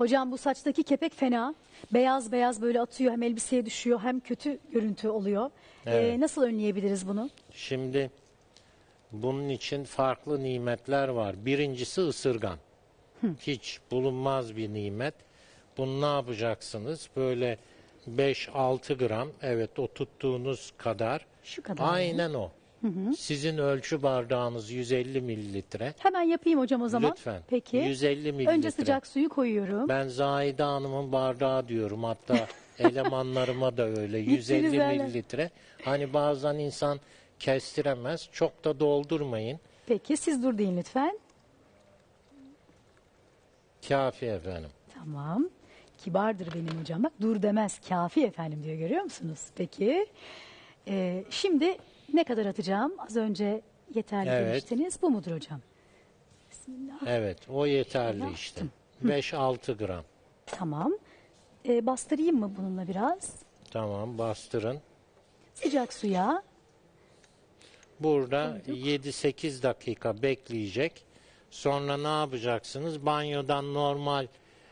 Hocam bu saçtaki kepek fena. Beyaz beyaz böyle atıyor, hem elbiseye düşüyor hem kötü görüntü oluyor. Evet. Nasıl önleyebiliriz bunu? Şimdi bunun için farklı nimetler var. Birincisi ısırgan. Hiç bulunmaz bir nimet. Bunu ne yapacaksınız? Böyle 5-6 gram, evet o tuttuğunuz kadar. Şu kadar. Aynen o. Sizin ölçü bardağınız 150 mililitre. Hemen yapayım hocam o zaman. Lütfen. Peki. 150 mililitre. Önce sıcak suyu koyuyorum. Ben Zahide Hanım'ın bardağı diyorum. Hatta elemanlarıma da öyle. 150 öyle. mililitre. Hani bazen insan kestiremez. Çok da doldurmayın. Peki siz dur deyin lütfen. Kafi efendim. Tamam. Kibardır benim hocam. Bak dur demez. Kafi efendim diyor, görüyor musunuz? Peki. Şimdi ne kadar atacağım? Az önce yeterli Evet. demiştiniz. Bu mudur hocam? Bismillah. Evet, o yeterli Şöyle işte. attım. 5-6 gram. Tamam. Bastırayım mı bununla biraz? Tamam, bastırın. Sıcak suya. Burada 7-8 dakika bekleyecek. Sonra ne yapacaksınız? Banyodan normal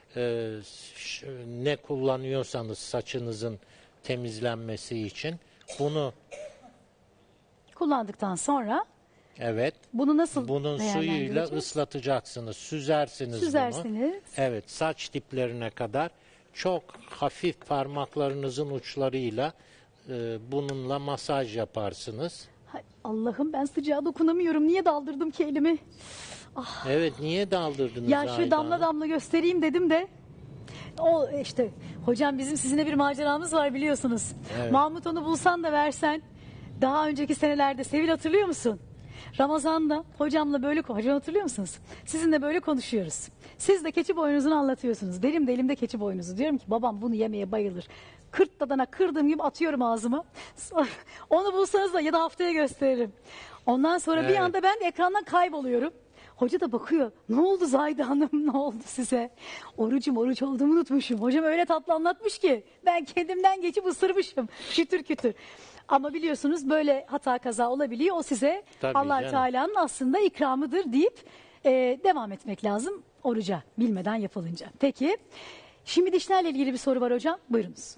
ne kullanıyorsanız saçınızın temizlenmesi için bunu, Kullandıktan sonra evet, bunu nasıl bunun suyuyla değerlendireceğiz? ıslatacaksınız. Süzersiniz bunu. Süzersiniz. Evet, saç diplerine kadar çok hafif parmaklarınızın uçlarıyla bununla masaj yaparsınız. Hay Allah'ım, ben sıcağa dokunamıyorum. Niye daldırdım ki elimi? Evet, niye daldırdınız Ya Zahide şu damla Hanım? damla göstereyim dedim de. O işte hocam, bizim sizinle bir maceramız var biliyorsunuz. Evet. Mahmut onu bulsan da versen. Daha önceki senelerde Sevil, hatırlıyor musun? Ramazan'da hocamla böyle hocam, hatırlıyor musunuz? Sizinle böyle konuşuyoruz. Siz de keçi boynuzunu anlatıyorsunuz. Benim de elimde keçi boynuzu. Diyorum ki babam bunu yemeye bayılır. Kırt dadana kırdığım gibi atıyorum ağzıma. Onu bulsanız da ya da haftaya gösteririm. Ondan sonra bir Evet. anda ben de ekrandan kayboluyorum. Hoca da bakıyor. Ne oldu Zahide Hanım, ne oldu size? Oruç olduğumu unutmuşum. Hocam öyle tatlı anlatmış ki ben kendimden geçip ısırmışım. Kütür kütür. Ama biliyorsunuz böyle hata kaza olabiliyor. O size Tabii Allah canım. Teala'nın aslında ikramıdır deyip devam etmek lazım oruca, bilmeden yapılınca. Peki şimdi dişlerle ilgili bir soru var hocam. Buyurunuz.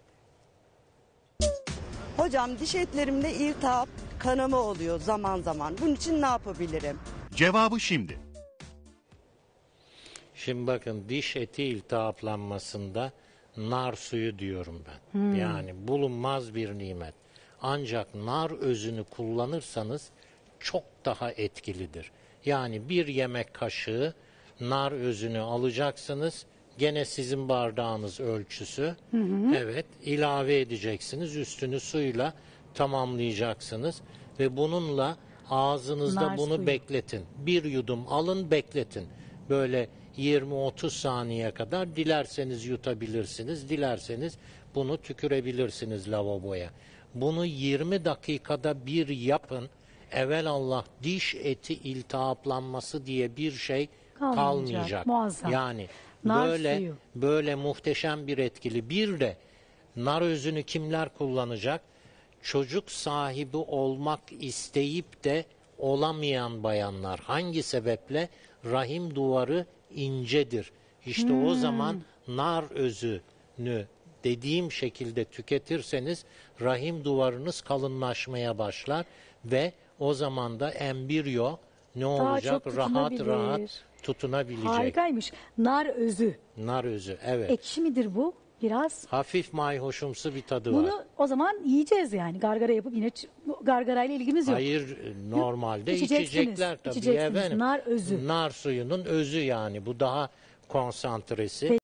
Hocam diş etlerimde iltihap, kanama oluyor zaman zaman. Bunun için ne yapabilirim? Cevabı şimdi. Şimdi bakın, diş eti iltihaplanmasında nar suyu diyorum ben. Yani bulunmaz bir nimet. Ancak nar özünü kullanırsanız çok daha etkilidir. Yani bir yemek kaşığı nar özünü alacaksınız. Gene sizin bardağınız ölçüsü. Evet, ilave edeceksiniz. Üstünü suyla tamamlayacaksınız. Ve bununla ağzınızda Nar bunu suyu. bekletin. Bir yudum alın, bekletin. Böyle 20-30 saniye kadar, dilerseniz yutabilirsiniz, dilerseniz bunu tükürebilirsiniz lavaboya. Bunu 20 dakikada bir yapın. Evelallah diş eti iltihaplanması diye bir şey kalmayacak. Muazzam. Yani Nar böyle suyu. böyle muhteşem bir etkili. Bir de nar özünü kimler kullanacak? Çocuk sahibi olmak isteyip de olamayan bayanlar. Hangi sebeple? Rahim duvarı incedir. İşte o zaman nar özünü dediğim şekilde tüketirseniz rahim duvarınız kalınlaşmaya başlar ve o zaman da embriyo ne olacak? çok Rahat tutunabilir. rahat tutunabilecek. Harikaymış. Nar özü. Nar özü, evet. Ekşi midir bu? Biraz. Hafif mayhoşumsu bir tadı var. Bunu o zaman yiyeceğiz yani. Gargara yapıp yine gargarayla ilgimiz yok. Hayır, normalde İçeceksiniz, içecekler tabii içeceksiniz. efendim. Nar özü. Nar suyunun özü yani, bu daha konsantresi.